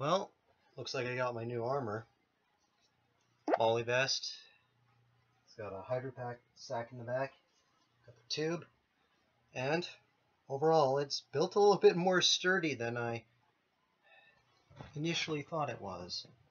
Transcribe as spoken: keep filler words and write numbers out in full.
Well, looks like I got my new armor. MOLLE Vest. It's got a hydro pack sack in the back. Got the tube. And overall, it's built a little bit more sturdy than I initially thought it was.